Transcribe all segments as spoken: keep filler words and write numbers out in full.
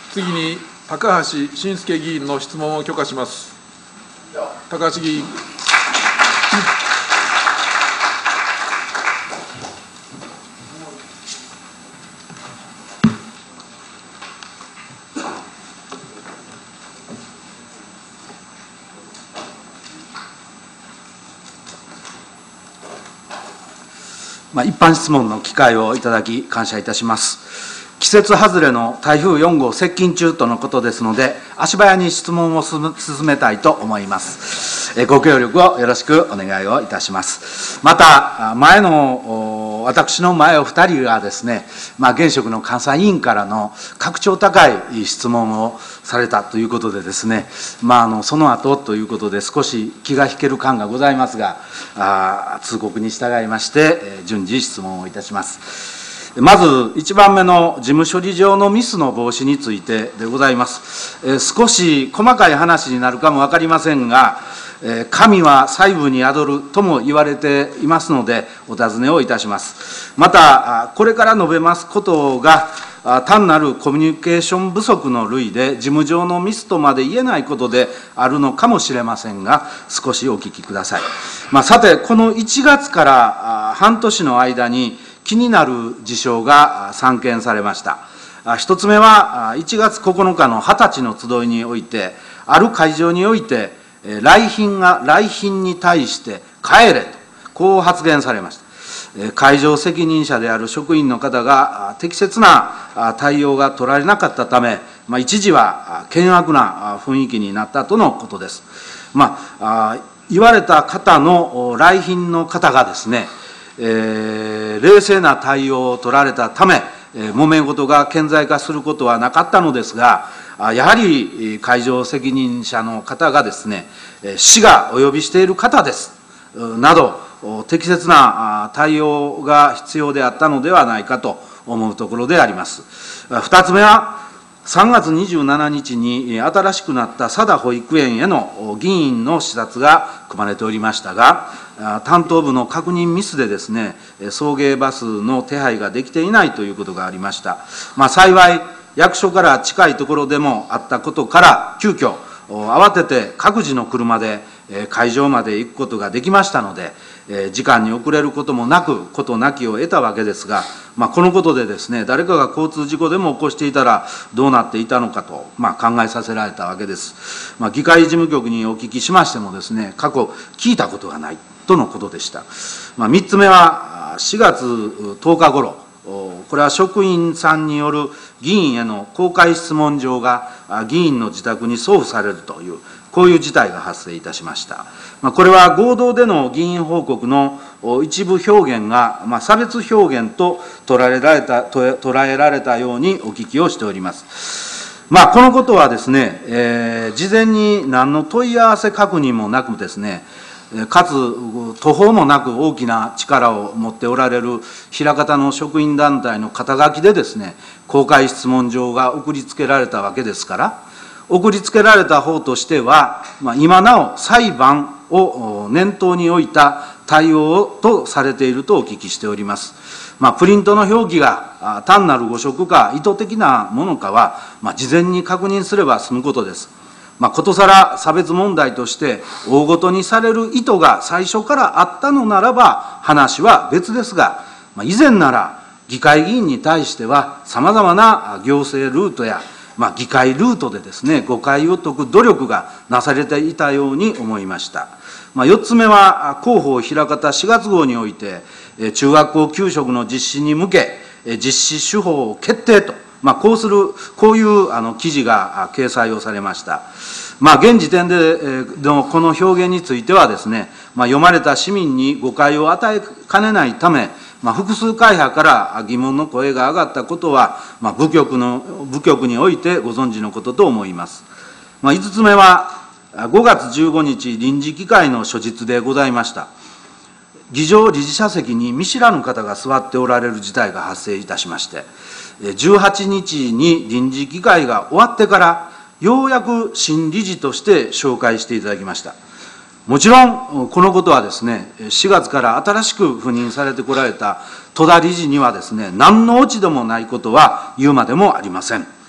次に高橋伸介議員の質問を許可します。高橋議員。 まあ、一般質問の機会をいただき感謝いたします。季節外れの台風よん号接近中とのことですので、足早に質問を進めたいと思います。ご協力をよろしくお願いをいたします。また、前の、私の前お二人がですね、まあ、現職の監査委員からの格調高い質問をされたということでですね、まあ、あのその後ということで少し気が引ける感がございますが、あ通告に従いまして、順次質問をいたします。まずいちばんめの事務処理上のミスの防止についてでございます。えー、少し細かい話になるかも分かりませんが、えー、神は細部に宿るとも言われていますので、お尋ねをいたします。また、これから述べますことが、単なるコミュニケーション不足の類で、事務上のミスとまで言えないことであるのかもしれませんが、少しお聞きください。まあ、さて、このいちがつから半年の間に、気になる事象が散見されました。一つ目はいちがつここのかのはたちの集いにおいて、ある会場において、来賓が来賓に対して帰れと、こう発言されました。会場責任者である職員の方が適切な対応が取られなかったため、まあ、一時は険悪な雰囲気になったとのことです。まあ、言われた方の来賓の方がですね、えー、冷静な対応を取られたため、えー、揉め事が顕在化することはなかったのですが、やはり会場責任者の方がですね、市がお呼びしている方ですなど、適切な対応が必要であったのではないかと思うところであります。二つ目は、さんがつにじゅうしちにちに新しくなった佐田保育園への議員の視察が組まれておりましたが、担当部の確認ミスでですね、送迎バスの手配ができていないということがありました。まあ、幸い、役所から近いところでもあったことから、急遽、慌てて各自の車で会場まで行くことができましたので、時間に遅れることもなく、ことなきを得たわけですが、まあ、このことでですね、誰かが交通事故でも起こしていたらどうなっていたのかと、まあ、考えさせられたわけです。まあ、議会事務局にお聞きしましてもですね、過去聞いたことがないとのことでした。まあ、みっつめはしがつとおかごろ、これは職員さんによる議員への公開質問状が議員の自宅に送付されるという、こういう事態が発生いたしました。これは合同での議員報告の一部表現が差別表現と捉えられた、捉えられたようにお聞きをしております。まあ、このことはですね、えー、事前に何の問い合わせ確認もなくですね、かつ途方もなく大きな力を持っておられる枚方の職員団体の肩書きでですね、公開質問状が送りつけられたわけですから、送りつけられた方としては、まあ、今なお裁判を念頭に置いた対応とされているとお聞きしております。まあ、プリントの表記が単なる誤植か意図的なものかは、まあ、事前に確認すれば済むことです。まあ、ことさら差別問題として大ごとにされる意図が最初からあったのならば話は別ですが、まあ、以前なら議会議員に対してはさまざまな行政ルートや、まあ、議会ルートでですね、誤解を解く努力がなされていたように思いました。まあ、よっつめは広報枚方しがつ号において中学校給食の実施に向け実施手法を決定と、まあ、こうする、こういうあの記事が掲載をされました。まあ、現時点でのこの表現についてはですね、まあ、読まれた市民に誤解を与えかねないため、まあ、複数会派から疑問の声が上がったことは、まあ、部局の、部局においてご存知のことと思います。まあ、いつつめは、ごがつじゅうごにち臨時議会の初日でございました。議場理事車席に見知らぬ方が座っておられる事態が発生いたしまして、じゅうはちにちに臨時議会が終わってから、ようやく新理事として紹介していただきました。もちろん、このことはですね、しがつから新しく赴任されてこられた戸田理事にはですね、何の落ち度もないことは言うまでもありません。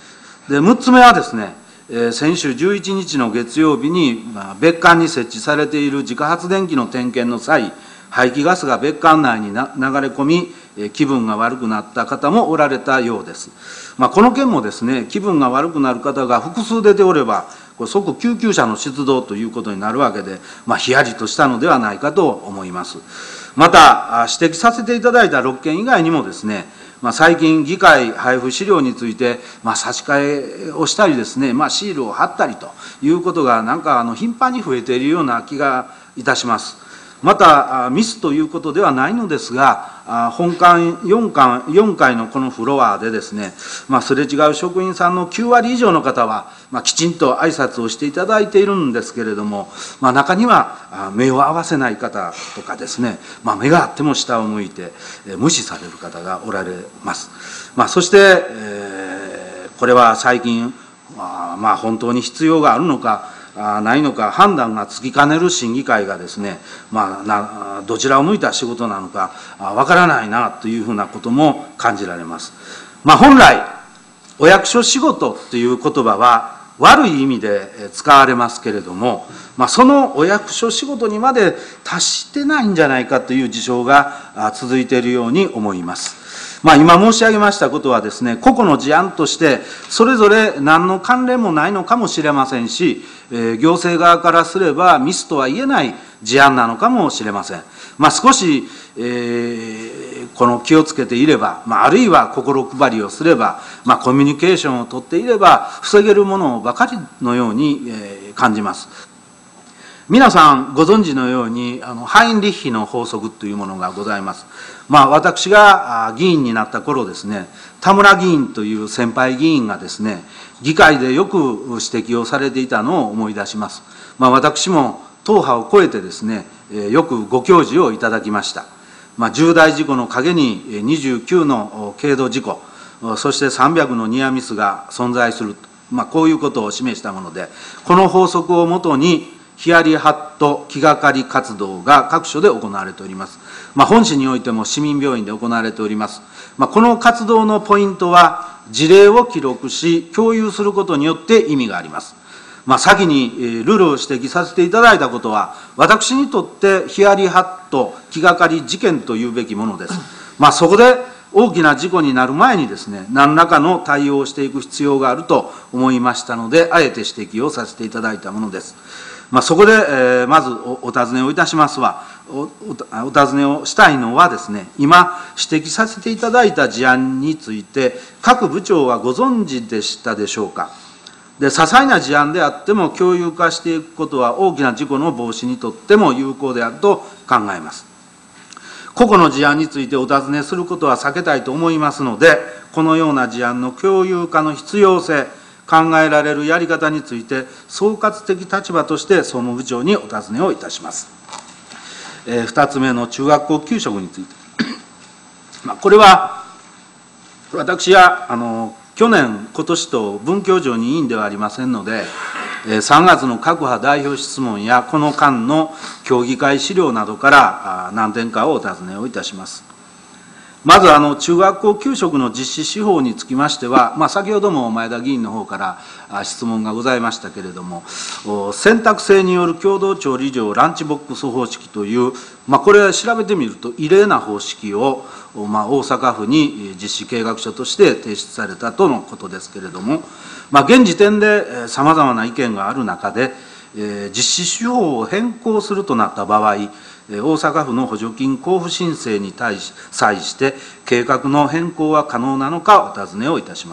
でむっつめはですね、えー、先週じゅういちにちの月曜日に、まあ、別館に設置されている自家発電機の点検の際、排気ガスが別館内にな流れ込み、えー、気分が悪くなった方もおられたようです。まあ、この件もですね、気分が悪くなる方が複数出ておれば、これ即救急車の出動ということになるわけで、まあ、ヒヤリとしたのではないかと思います。また、指摘させていただいたろっけん以外にもですね、まあ、最近、議会配布資料について、まあ、差し替えをしたりですね、まあ、シールを貼ったりということが、なんかあの頻繁に増えているような気がいたします。また、ミスということではないのですが、本館よんかい、よんかいのこのフロアでですね、まあ、すれ違う職員さんのきゅうわり以上の方は、まあ、きちんと挨拶をしていただいているんですけれども、まあ、中には目を合わせない方とかですね、まあ、目があっても下を向いて無視される方がおられます。まあ、そして、えー、これは最近、まあ、まあ本当に必要があるのか、ないのか判断がつきかねる審議会がですね、まあ、などちらを向いた仕事なのかわからないなというふうなことも感じられます。まあ、本来お役所仕事という言葉は悪い意味で使われますけれども、まあ、そのお役所仕事にまで達してないんじゃないかという事象が続いているように思います。まあ、今申し上げましたことはですね、個々の事案としてそれぞれ何の関連もないのかもしれませんし、えー、行政側からすればミスとは言えない事案なのかもしれません。まあ、少し、えー、この気をつけていれば、まあ、あるいは心配りをすれば、まあ、コミュニケーションをとっていれば防げるものばかりのように、えー、感じます。皆さんご存知のように、あのハインリッヒの法則というものがございます。まあ、私が議員になった頃ですね、田村議員という先輩議員がですね、議会でよく指摘をされていたのを思い出します。まあ、私も党派を超えてですね、よくご教示をいただきました。まあ、重大事故の陰ににじゅうきゅうの軽度事故、そしてさんびゃくのニアミスが存在する、まあ、こういうことを示したもので、この法則をもとにヒヤリハット気がかり活動が各所で行われております。まあ、本市においても市民病院で行われております。まあ、この活動のポイントは、事例を記録し、共有することによって意味があります。まあ、先にルールを指摘させていただいたことは、私にとってヒヤリハット気がかり事件というべきものです。まあ、そこで大きな事故になる前にですね、何らかの対応をしていく必要があると思いましたので、あえて指摘をさせていただいたものです。まあ、そこで、えー、まず お, お尋ねをいたしますはおお、お尋ねをしたいのはですね、今指摘させていただいた事案について、各部長はご存知でしたでしょうか。で、些細な事案であっても共有化していくことは大きな事故の防止にとっても有効であると考えます。個々の事案についてお尋ねすることは避けたいと思いますので、このような事案の共有化の必要性、考えられるやり方について、総括的立場として総務部長にお尋ねをいたします。えー、ふたつめの中学校給食について。まあ、これは、私はあの去年、今年と文教庁に委員ではありませんので、さんがつの各派代表質問や、この間の協議会資料などから何点かをお尋ねをいたします。まず、あの中学校給食の実施手法につきましては、まあ、先ほども前田議員の方から質問がございましたけれども、選択制による共同調理場ランチボックス方式という、まあ、これ調べてみると異例な方式を、まあ、大阪府に実施計画書として提出されたとのことですけれども、まあ、現時点でさまざまな意見がある中で、実施手法を変更するとなった場合、大阪府の補助金交付申請に対し際して計画の変更は可能なのかお尋ねをいたします。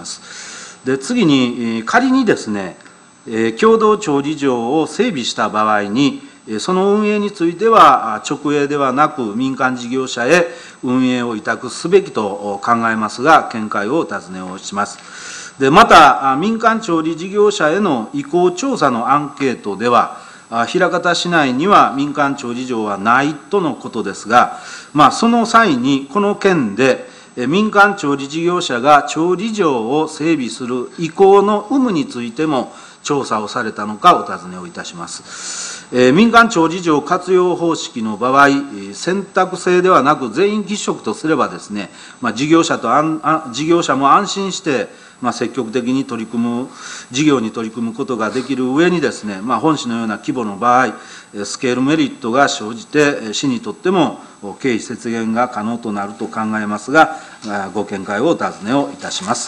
で、次に仮にですね、共同調理場を整備した場合に、その運営については直営ではなく民間事業者へ運営を委託すべきと考えますが、見解をお尋ねをします。で、また民間調理事業者への意向調査のアンケートでは、枚方市内には民間調理場はないとのことですが、まあ、その際にこの件で民間調理事業者が調理場を整備する意向の有無についても調査をされたのかお尋ねをいたします。 えー、民間長事場活用方式の場合、選択制ではなく全員喫食とすればですね、まあ、事業者とあんあ事業者も安心して、まあ、積極的に取り組む、事業に取り組むことができる上にですね、まあ、本市のような規模の場合、スケールメリットが生じて、市にとっても経費節減が可能となると考えますが、ご見解をお尋ねをいたします。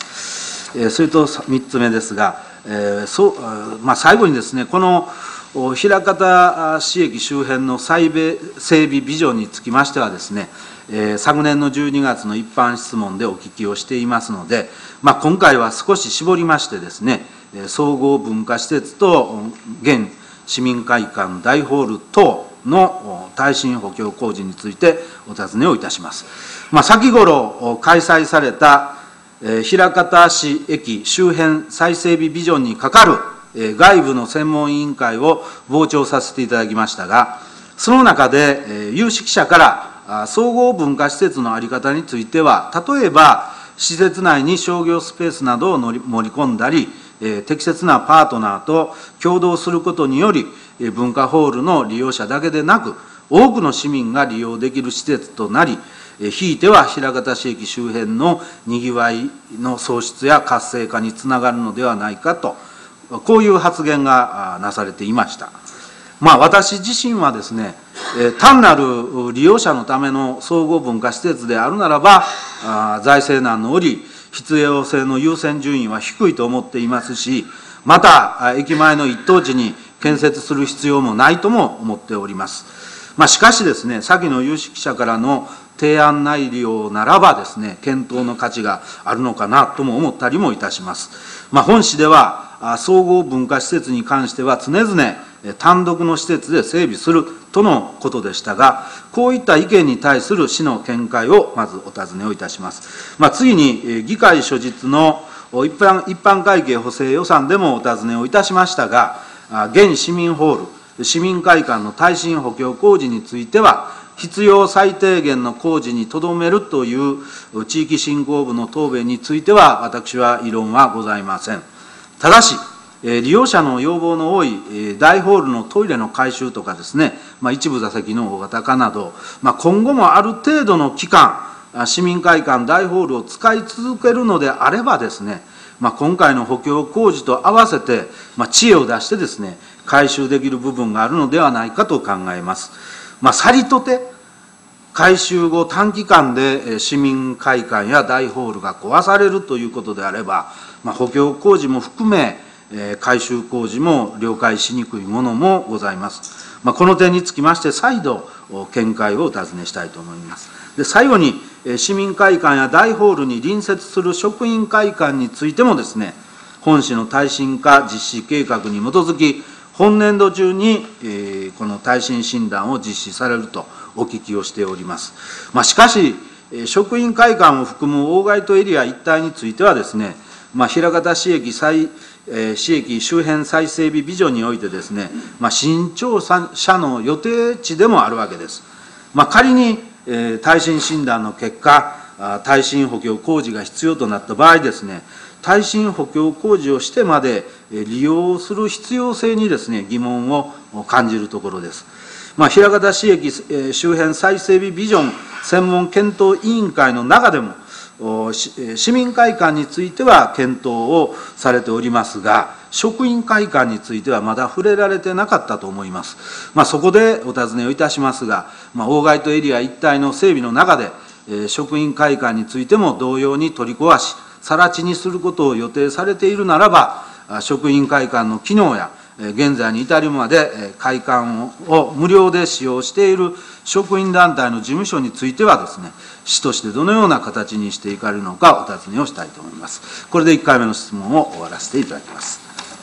それとみっつめですが、えーそうまあ、最後にですね、この枚方市駅周辺の再整備ビジョンにつきましてはですね、えー、昨年のじゅうにがつの一般質問でお聞きをしていますので、まあ、今回は少し絞りましてですね、総合文化施設と現市民会館大ホール等の耐震補強工事についてお尋ねをいたします。まあ、先頃開催された枚方市駅周辺再整備ビジョンにかかる外部の専門委員会を傍聴させていただきましたが、その中で有識者から総合文化施設の在り方については、例えば施設内に商業スペースなどを盛り込んだり、適切なパートナーと共同することにより、文化ホールの利用者だけでなく、多くの市民が利用できる施設となり、ひいては枚方市駅周辺のにぎわいの創出や活性化につながるのではないかと、こういう発言がなされていました。まあ、私自身はですね、単なる利用者のための総合文化施設であるならば、財政難の折、必要性の優先順位は低いと思っていますし、また、駅前の一等地に建設する必要もないとも思っております。まあ、しかしですね、先の有識者からの提案内容ならばですね、検討の価値があるのかなとも思ったりもいたします。まあ、本市では、総合文化施設に関しては常々単独の施設で整備するとのことでしたが、こういった意見に対する市の見解をまずお尋ねをいたします。まあ、次に、議会所実の一般一般会計補正予算でもお尋ねをいたしましたが、現市民ホール、市民会館の耐震補強工事については、必要最低限の工事にとどめるという地域振興部の答弁については、私は異論はございません。ただし、利用者の要望の多い大ホールのトイレの改修とかですね、まあ、一部座席の大型化など、まあ、今後もある程度の期間、市民会館大ホールを使い続けるのであればですね、まあ、今回の補強工事と合わせて、まあ、知恵を出してですね、改修できる部分があるのではないかと考えます。まあ、さりとて、改修後短期間で市民会館や大ホールが壊されるということであれば、まあ、補強工事も含め、改修工事も了解しにくいものもございます。まあ、この点につきまして、再度、見解をお尋ねしたいと思います。で、最後に、市民会館や大ホールに隣接する職員会館についてもですね、本市の耐震化実施計画に基づき、本年度中に、えー、この耐震診断を実施されるとお聞きをしております。まあ、しかし、職員会館を含む大街都エリア一帯についてはですね、まあ、枚方市駅再、えー、市駅周辺再整備ビジョンにおいてですね、まあ、新庁舎の予定地でもあるわけです。まあ、仮に、えー、耐震診断の結果、耐震補強工事が必要となった場合ですね、耐震補強工事をしてまで利用する必要性にですね、疑問を感じるところです。まあ、枚方市駅周辺再整備ビジョン専門検討委員会の中でも、市民会館については検討をされておりますが、職員会館についてはまだ触れられてなかったと思います。まあ、そこでお尋ねをいたしますが、まあ、大街都エリア一帯の整備の中で、職員会館についても同様に取り壊し、更地にすることを予定されているならば、職員会館の機能や、現在に至るまで会館を無料で使用している職員団体の事務所についてはですね、市としてどのような形にしていかれるのかお尋ねをしたいと思います。これでいっかいめの質問を終わらせていただきます。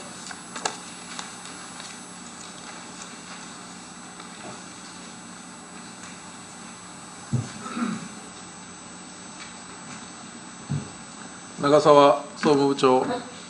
長澤総務部長。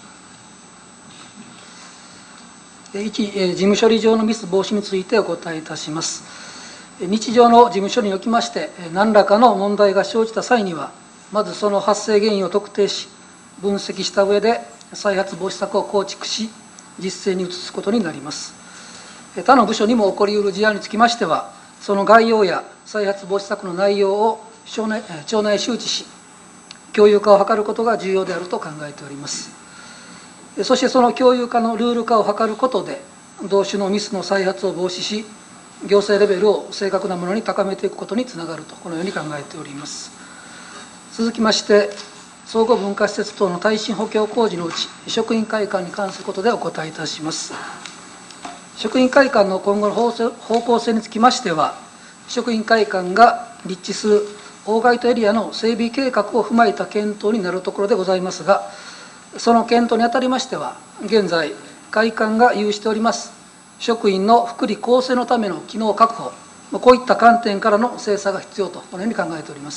いち、事務処理上のミス防止についてお答えいたします。日常の事務処理におきまして、何らかの問題が生じた際には、まずその発生原因を特定し、分析した上で再発防止策を構築し、実践に移すことになります。 他の部署にも起こりうる事案につきましては、その概要や再発防止策の内容を庁内庁内周知し、共有化を図ることが重要であると考えております。そしてその共有化のルール化を図ることで、同種のミスの再発を防止し、行政レベルを正確なものに高めていくことにつながると、このように考えております。続きまして、総合文化施設等の耐震補強工事のうち、職員会館に関することでお答えいたします。職員会館の今後の方向性につきましては、職員会館が立地するオーガイトエリアの整備計画を踏まえた検討になるところでございますが、その検討にあたりましては、現在、会館が有しております職員の福利厚生のための機能確保、こういった観点からの精査が必要と、このように考えております。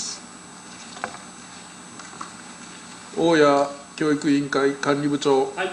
大谷教育委員会管理部長。 はい、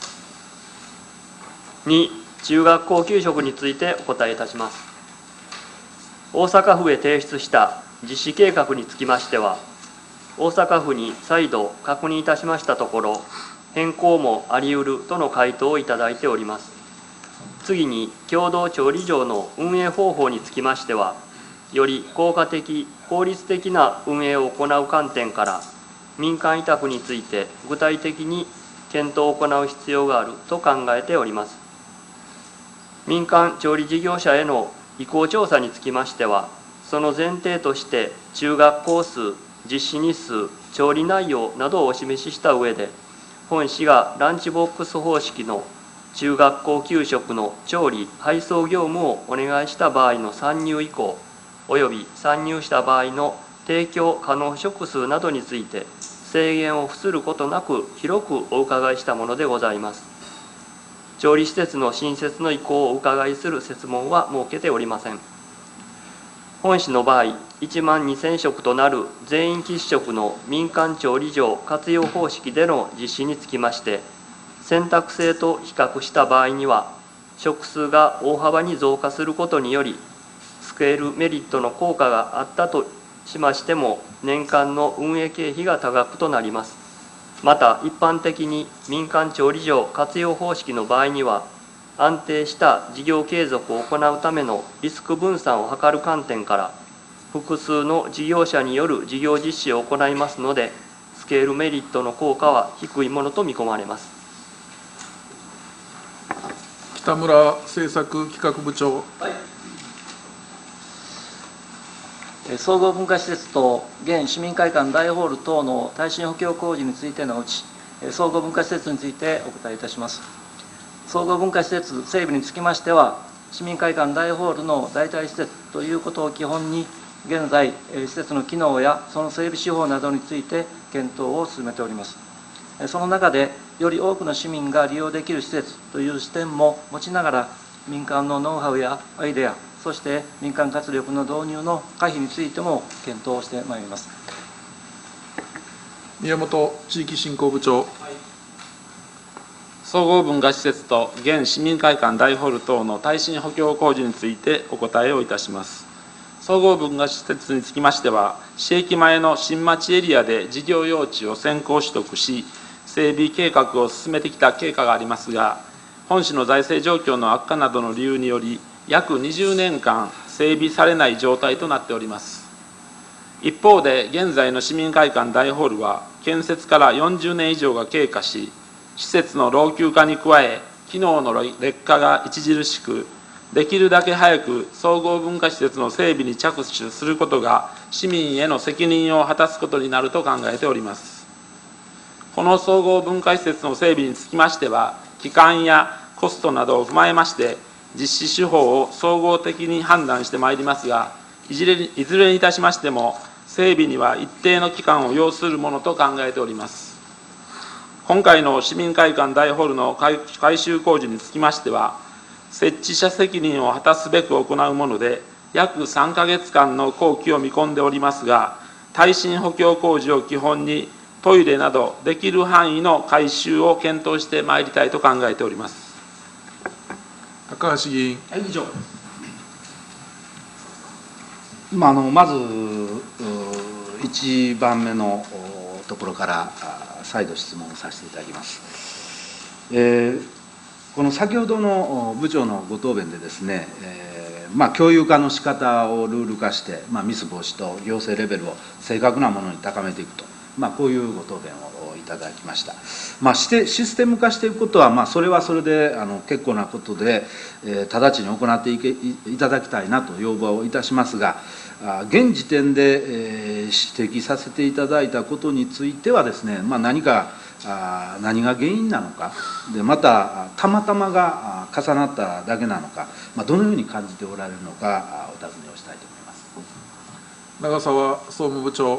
に、中学校給食についてお答えいたします。大阪府へ提出した実施計画につきましては、大阪府に再度確認いたしましたところ、変更もあり得るとの回答をいただいております。次に、共同調理場の運営方法につきましては、より効果的、効率的な運営を行う観点から、民間委託について具体的に検討を行う必要があると考えております。民間調理事業者への意向調査につきましては、その前提として中学校数、実施日数、調理内容などをお示しした上で、本市がランチボックス方式の中学校給食の調理・配送業務をお願いした場合の参入以降、および参入した場合の提供可能食数などについて、制限を付することなく広くお伺いしたものでございます。調理施設の新設の意向をお伺いする設問は設けておりません。本市の場合、いちまんにせん食となる全員喫食の民間調理場活用方式での実施につきまして、選択制と比較した場合には、食数が大幅に増加することにより、スケールメリットの効果があったとしましても、年間の運営経費が多額となります。また、一般的に民間調理場活用方式の場合には、安定した事業継続を行うためのリスク分散を図る観点から、複数の事業者による事業実施を行いますので、スケールメリットの効果は低いものと見込まれます。 北村政策企画部長。 はい、総合文化施設と現市民会館大ホール等の耐震補強工事についてのうち、総合文化施設についてお答えいたします。総合文化施設整備につきましては、市民会館大ホールの代替施設ということを基本に、現在、施設の機能やその整備手法などについて検討を進めております。その中で、より多くの市民が利用できる施設という視点も持ちながら、民間のノウハウやアイデア、そして民間活力の導入の可否についても検討してまいります。 宮本地域振興部長。 総合文化施設と現市民会館大ホール等の耐震補強工事についてお答えをいたします。総合文化施設につきましては、市駅前の新町エリアで事業用地を先行取得し、整備計画を進めてきた経過がありますが、本市の財政状況の悪化などの理由により、約にじゅうねんかん整備されない状態となっております。一方で、現在の市民会館大ホールは、建設からよんじゅうねん以上が経過し、施設の老朽化に加え、機能の劣化が著しく、できるだけ早く総合文化施設の整備に着手することが、市民への責任を果たすことになると考えております。この総合文化施設の整備につきましては、期間やコストなどを踏まえまして、実施手法を総合的に判断してまいりますが、いずれにいずれにいたしましても、整備には一定の期間を要するものと考えております。今回の市民会館大ホールの改修工事につきましては、設置者責任を果たすべく行うもので、約さんかげつかんの工期を見込んでおりますが、耐震補強工事を基本に、トイレなどできる範囲の改修を検討してまいりたいと考えております。 高橋議員。 はい、以上。まあ、あのまずいちばんめのところから再度質問させていただきます。えーこの先ほどの部長のご答弁でですね、えーまあ、共有化の仕方をルール化して、まあ、ミス防止と行政レベルを正確なものに高めていくと、まあ、こういうご答弁をいただきました。まあ、してシステム化していくことは、まあ、それはそれであの結構なことで、えー、直ちに行っていけいただきたいなと要望をいたしますが、現時点で、えー、指摘させていただいたことについてはですね、まあ、何かあ何が原因なのかで、またたまたまが重なっただけなのか、まあ、どのように感じておられるのかお尋ねをしたいと思います。 長澤総務部長。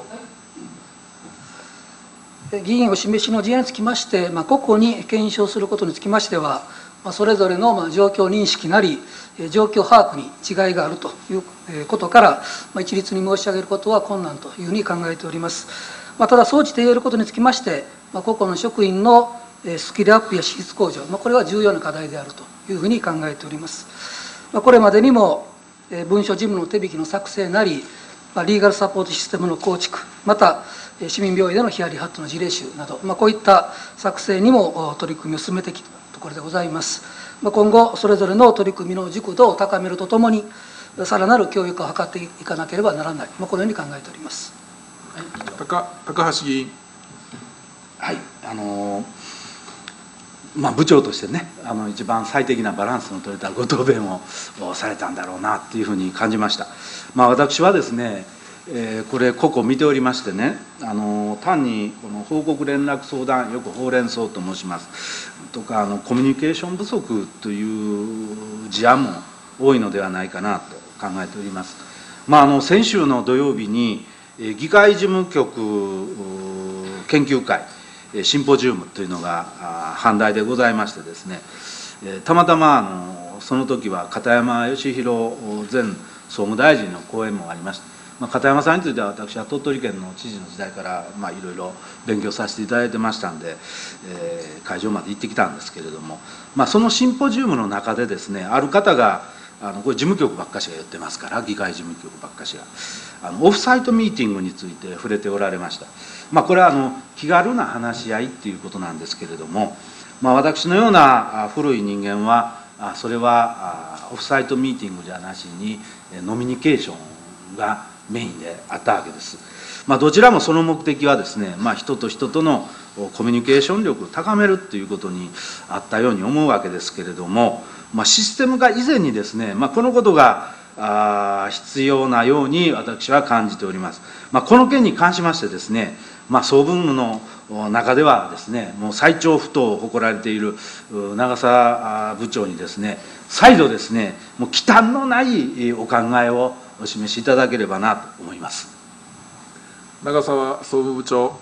議員お示しの事案につきまして、まあ、個々に検証することにつきましては、まあ、それぞれのまあ状況認識なり、状況把握に違いがあるということから、まあ、一律に申し上げることは困難というふうに考えております。まあ、ただ、総じて言えることにつきまして、まあ、個々の職員のスキルアップや資質向上、まあ、これは重要な課題であるというふうに考えております。まあ、これまでにも、文書事務の手引きの作成なり、まあ、リーガルサポートシステムの構築、また、市民病院でのヒアリハットの事例集など、まあ、こういった作成にも取り組みを進めてきたところでございます。まあ、今後、それぞれの取り組みの熟度を高めるとともに、さらなる教育を図っていかなければならない、まあ、このように考えております。 はい、高, 高橋議員。 はい、あのまあ、部長としてね、あの一番最適なバランスの取れたご答弁をされたんだろうなというふうに感じました。まあ、私はですね、えー、これ個々見ておりましてね、あの単にこの報告連絡相談、よくほうれん草と申しますとか、あのコミュニケーション不足という事案も多いのではないかなと考えております。まあ、あの先週の土曜日に議会事務局研究会シンポジウムというのが阪大でございましてですね、たまたまあのその時は片山義弘前総務大臣の講演もありました。まあ、片山さんについては私は鳥取県の知事の時代からまあいろいろ勉強させていただいてましたんで、えー、会場まで行ってきたんですけれども、まあ、そのシンポジウムの中でですね、ある方があのこれ事務局ばっかしが言ってますから、議会事務局ばっかしがあのオフサイトミーティングについて触れておられました。まあ、これはあの気軽な話し合いっていうことなんですけれども、まあ、私のような古い人間はそれはオフサイトミーティングじゃなしにノミニケーションがメインであったわけです。まあ、どちらもその目的はですね、まあ、人と人とのコミュニケーション力を高めるっていうことにあったように思うわけですけれども、まあ、システム化以前にですね、まあ、このことがあ必要なように私は感じております。まあ、この件に関しましてですね、まあ、総務部の中ではですね、もう最長不当を誇られている長澤部長にですね、再度ですね、もう忌憚のないお考えをお示しいただければなと思います。 長澤総務部長。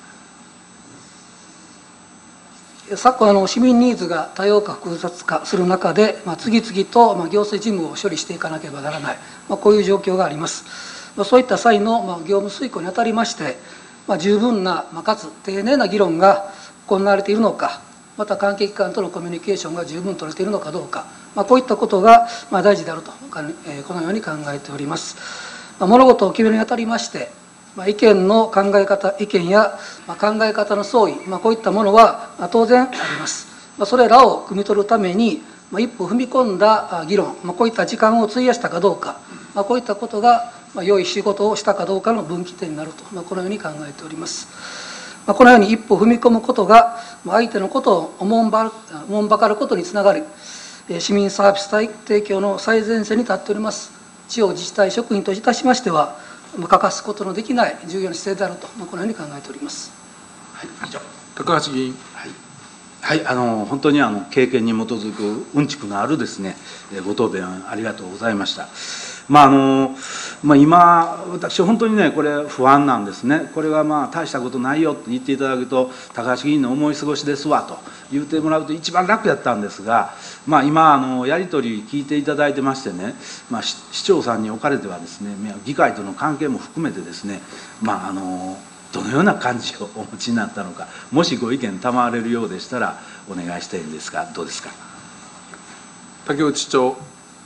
昨今あの市民ニーズが多様化複雑化する中で、まあ、次々とまあ行政事務を処理していかなければならない、まあ、こういう状況があります。まあ、そういった際のまあ業務遂行にあたりまして、まあ、十分な、まあ、かつ丁寧な議論が行われているのか、また関係機関とのコミュニケーションが十分取れているのかどうか、まあ、こういったことがまあ大事であるとこのように考えております。まあ、物事を決めるにあたりまして、まあ、意見の考え方、意見やまあ考え方の相違、まあ、こういったものはまあ当然あります。まあ、それらを汲み取るために、まあ、一歩踏み込んだ議論、まあ、こういった時間を費やしたかどうか、まあ、こういったことがまあ良い仕事をしたかどうかの分岐点になると、まあ、このように考えております。まあ、このように一歩踏み込むことが、まあ、相手のことをおもんばおもんばかることにつながり、市民サービス提供の最前線に立っております地方自治体職員といたしましては、欠かすことのできない重要な姿勢であると、まあ、このように考えております。 はい、以上。 高橋議員。 はいはい、あの本当にあの経験に基づくうんちくのあるですね、ご答弁ありがとうございました。まああのまあ、今、私、本当にね、これ、不安なんですね、これはまあ大したことないよって言っていただくと、高橋議員の思い過ごしですわと言ってもらうと、一番楽やったんですが、まあ、今あの、やり取り聞いていただいてましてね、まあ、市長さんにおかれてはですね、議会との関係も含めてですね、まあ、あのどのような感じをお持ちになったのか、もしご意見賜れるようでしたら、お願いしたいんですが、どうですか。 竹内市長。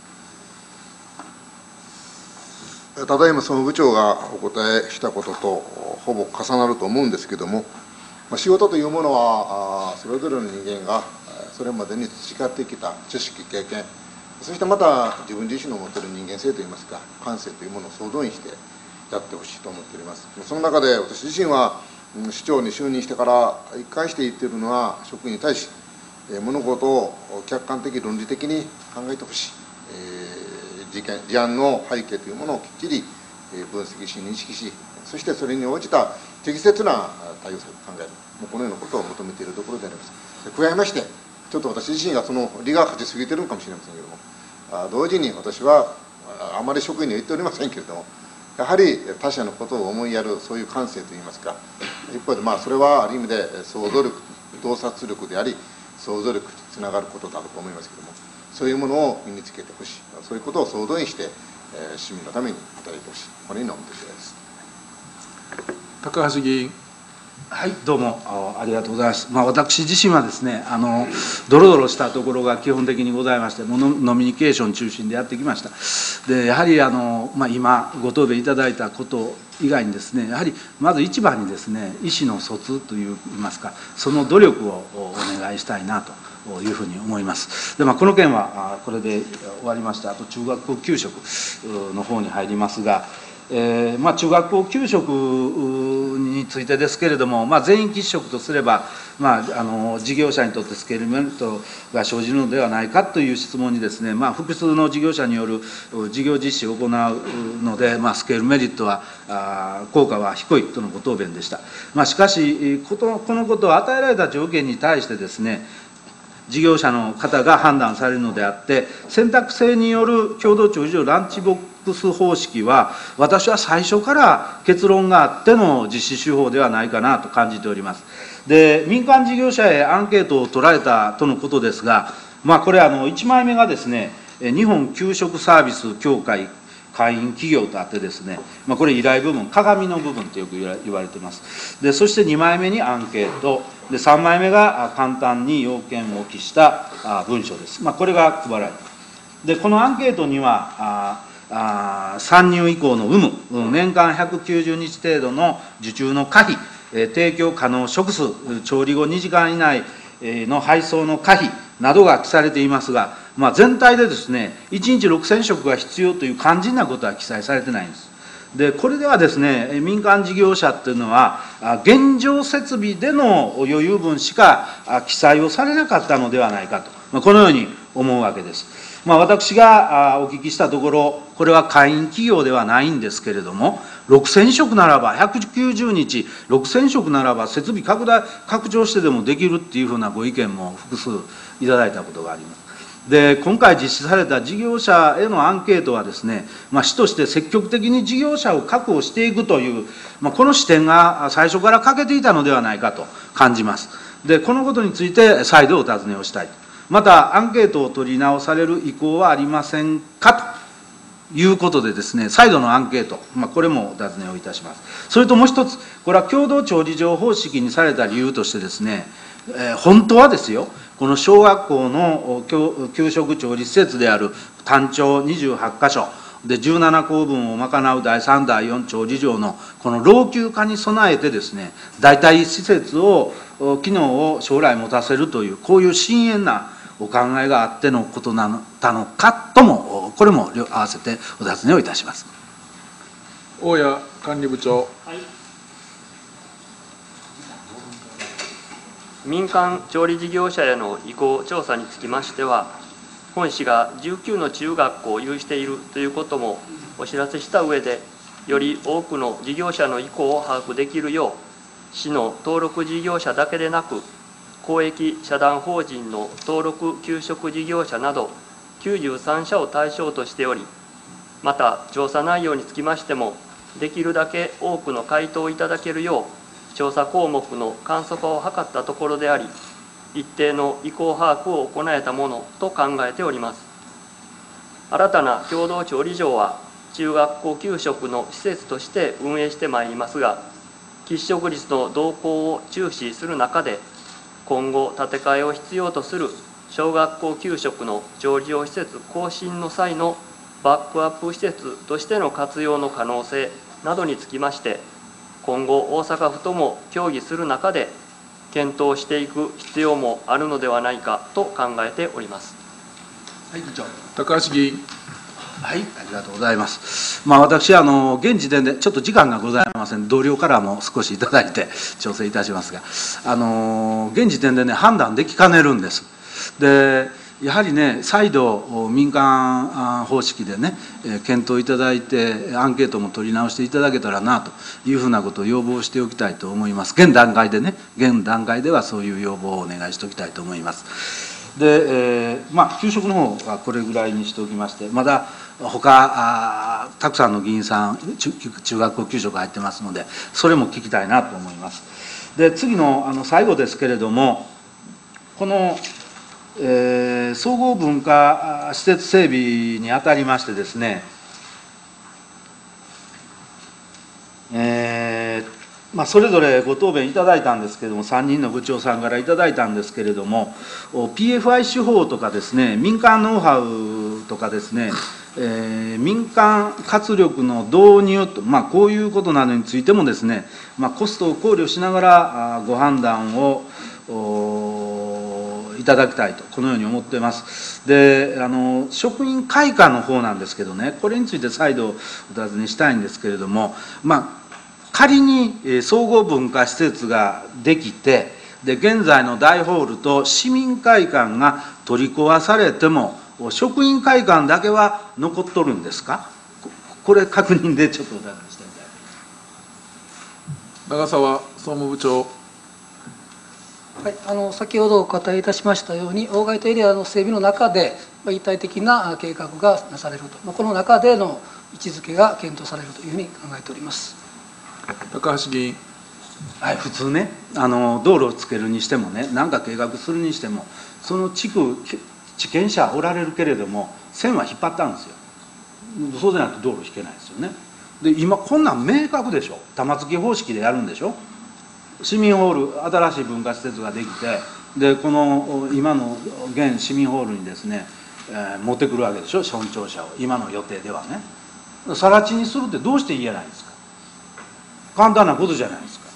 ただいま総務部長がお答えしたこととほぼ重なると思うんですけれども、仕事というものはそれぞれの人間がそれまでに培ってきた知識、経験、そしてまた自分自身の持っている人間性といいますか、感性というものを総動員してやってほしいと思っております。その中で私自身は、市長に就任してから一貫して言っているのは、職員に対し、物事を客観的、論理的に考えてほしい、えー、事件、事案の背景というものをきっちり分析し、認識し、そしてそれに応じた適切な対応を考える、もうこのようなことを求めているところであります。加えまして、ちょっと私自身がその利が勝ちすぎているのかもしれませんけれども、同時に私はあまり職員には言っておりませんけれども、やはり他者のことを思いやる、そういう感性といいますか、一方で、まあ、それはある意味で想像力、洞察力であり、想像力につながることだと思いますけれども、そういうものを身につけてほしい、そういうことを総動員して、市民のために働いてほしい、このように思っている次第です。 高橋議員。 はい、どうもありがとうございます。まあ、私自身はですね、あのドロドロしたところが基本的にございまして、ものノミニケーション中心でやってきました。で、やはりあの、まあ、今ご答弁いただいたこと以外にですね、やはりまず一番にですね、意思の疎通といいますか、その努力をお願いしたいなというふうに思います。で、まあ、この件はこれで終わりまして、あと中学校給食の方に入りますが、えーまあ、中学校給食についてですけれども、まあ、全員喫食とすれば、まあ、あの事業者にとってスケールメリットが生じるのではないかという質問にですね、まあ、複数の事業者による事業実施を行うので、まあ、スケールメリットはあ効果は低いとのご答弁でした。まあ、しかしこの、このことを与えられた条件に対してですね、事業者の方が判断されるのであって、選択制による共同調理場ランチボックス方式は、私は最初から結論があっての実施手法ではないかなと感じております。で、民間事業者へアンケートを取られたとのことですが、まあ、これあのいちまいめがですね、日本給食サービス協会会員企業とあってですね、まあ、これ依頼部分、鏡の部分とよく言われています。で、そしてにまいめにアンケート、でさんまいめが簡単に要件を記した文書です。まあ、これが配られた。で、このアンケートには、ああ参入以降の有無、年間ひゃくきゅうじゅうにち程度の受注の可否、提供可能食数、調理後にじかん以内の配送の可否などが記されていますが、まあ、全体でですね、いちにちろくせんしょくが必要という肝心なことは記載されてないんです。で、これではですね、民間事業者っていうのは、現状設備での余裕分しか記載をされなかったのではないかと、まあ、このように思うわけです。まあ、私がお聞きしたところ、これは会員企業ではないんですけれども、ろくせんしょくならば、ひゃくきゅうじゅうにち、ろくせんしょくならば、設備拡大、拡張してでもできるっていうふうなご意見も複数いただいたことがあります。で、今回実施された事業者へのアンケートはですね、まあ、市として積極的に事業者を確保していくという、まあ、この視点が最初から欠けていたのではないかと感じます。で、このことについて再度お尋ねをしたい。また、アンケートを取り直される意向はありませんかということでですね、再度のアンケート、まあ、これもお尋ねをいたします。それともう一つ、これは共同調理場方式にされた理由としてですね、えー、本当はですよ、この小学校の給食調理施設である単調にじゅうはちかしょでじゅうななこうぶんを賄うだいさんだいよん調理場のこの老朽化に備えてですね、代替施設を機能を将来持たせるという、こういう深遠なお考えがあってのことなのかとも、これも合わせてお尋ねをいたします。 大谷管理部長。 はい、民間調理事業者への意向調査につきましては、本市がじゅうきゅうの中学校を有しているということもお知らせした上で、より多くの事業者の意向を把握できるよう、市の登録事業者だけでなく、公益社団法人の登録給食事業者などきゅうじゅうさんしゃを対象としており、また調査内容につきましても、できるだけ多くの回答をいただけるよう、調査項目の簡素化を図ったところであり、一定の意向把握を行えたものと考えております。新たな共同調理場は、中学校給食の施設として運営してまいりますが、喫食率の動向を注視する中で、今後建て替えを必要とする小学校給食の調理場施設更新の際のバックアップ施設としての活用の可能性などにつきまして、今後大阪府とも協議する中で検討していく必要もあるのではないかと考えております。 はい、議長。 高橋議員。 はい、ありがとうございます。まあ、私あの、現時点でちょっと時間がございません、同僚からも少しいただいて調整いたしますが、あの現時点でね、判断できかねるんです。でやはりね、再度、民間方式でね、検討いただいて、アンケートも取り直していただけたらなというふうなことを要望しておきたいと思います。現段階でね、現段階ではそういう要望をお願いしておきたいと思います。で、えーまあ、給食の方はこれぐらいにしておきまして、まだ他あたくさんの議員さん中、中学校給食入ってますので、それも聞きたいなと思います。で、次のあの最後ですけれども、この、えー、総合文化施設整備にあたりましてですね、えーまあ、それぞれご答弁いただいたんですけれども、さんにんの部長さんからいただいたんですけれども、ピーエフアイ 手法とかですね、民間ノウハウとかですね、えー、民間活力の導入と、まあ、こういうことなどについてもですね、まあ、コストを考慮しながらご判断をいただきたいと、このように思っています。で、あの職員会館の方なんですけどね、これについて再度お尋ねしたいんですけれども、まあ仮に総合文化施設ができて、で現在の大ホールと市民会館が取り壊されても、職員会館だけは残っとるんですか？これ、確認でちょっとお尋ねしたい。 長澤総務部長。 はい、あの先ほどお答えいたしましたように、大街道エリアの整備の中で、一体的な計画がなされると、この中での位置づけが検討されるというふうに考えております。 高橋議員。 はい、普通ね、あの道路をつけるにしてもね、何か計画するにしても、その地区、地権者おられるけれども、線は引っ張ったんですよ。そうでないと道路引けないですよね。で、今、こんなん明確でしょ、玉突き方式でやるんでしょ。市民ホール、新しい文化施設ができて、でこの今の現市民ホールにですね、えー、持ってくるわけでしょ、村庁舎を、今の予定ではね。更地にするってどうして言えないんですか。簡単なことじゃないですか。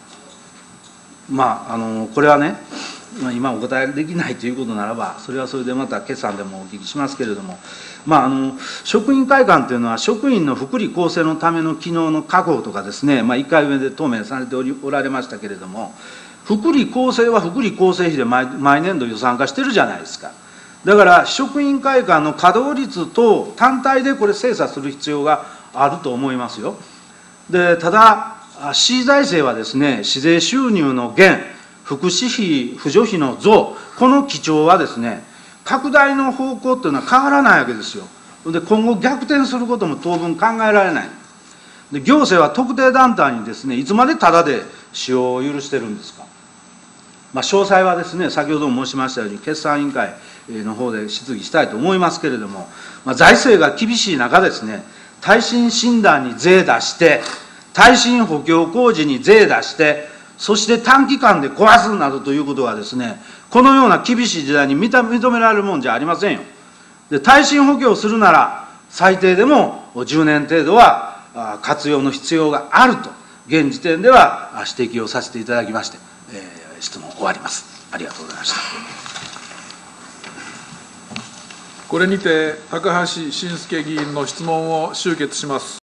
まあ、あのこれはね、今お答えできないということならば、それはそれでまた決算でもお聞きしますけれども、まあ、あの職員会館というのは、職員の福利厚生のための機能の確保とかですね、まあ、いっかいめで答弁されておりおられましたけれども、福利厚生は福利厚生費で 毎, 毎年度予算化してるじゃないですか。だから、職員会館の稼働率と単体でこれ、精査する必要があると思いますよ。でただ、市財政はですね、市税収入の減、福祉費、扶助費の増、この基調はですね、拡大の方向というのは変わらないわけですよ。で今後、逆転することも当分考えられない。で行政は特定団体にですね、いつまでタダで使用を許してるんですか。まあ、詳細はですね、先ほども申しましたように、決算委員会の方で質疑したいと思いますけれども、まあ、財政が厳しい中ですね、耐震診断に税出して、耐震補強工事に税出して、そして短期間で壊すなどということはですね、このような厳しい時代に認められるもんじゃありませんよ。で耐震補強するなら、最低でもじゅうねん程度は活用の必要があると、現時点では指摘をさせていただきまして、えー、質問終わります。ありがとうございました。 これにて高橋信介議員の質問を終結します。